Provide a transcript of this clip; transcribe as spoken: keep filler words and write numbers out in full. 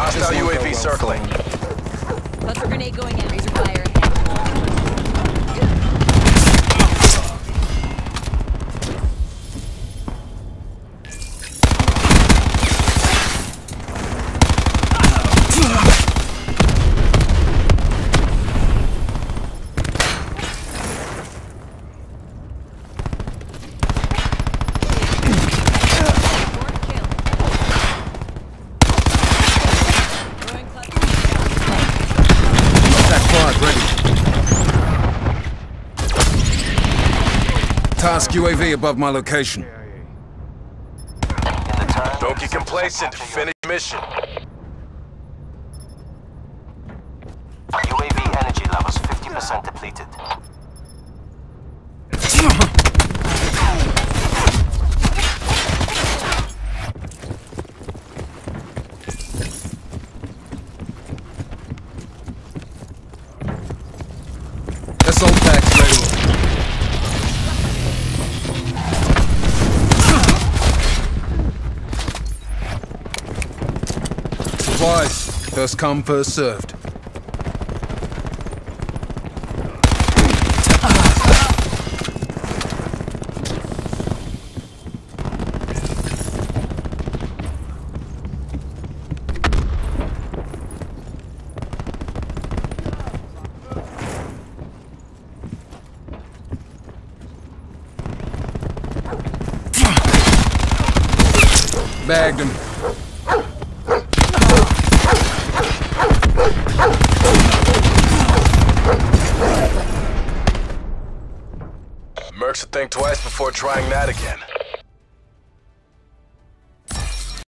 Hostile U A V circling. Cluster grenade going in. Razor fire. Task U A V above my location. Don't get complacent. Finish mission. U A V energy levels fifty percent depleted. Assault packs ready. Supplies. First come, first served. Bagged him. Mercs will think twice before trying that again.